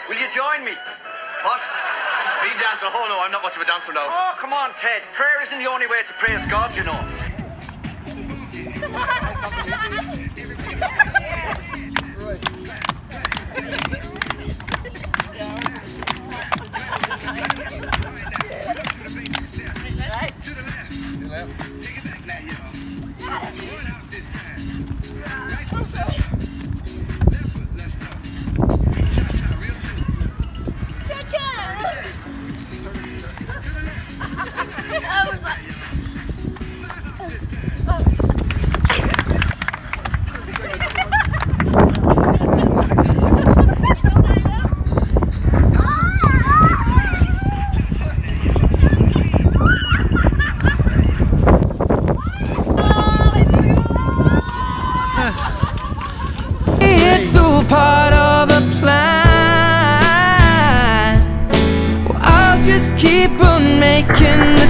Will you join me? What? Me dancer? Oh no, I'm not much of a dancer now. Oh, come on, Ted. Prayer isn't the only way to praise God, you know. It's all part of a plan. Well, I'll just keep on making the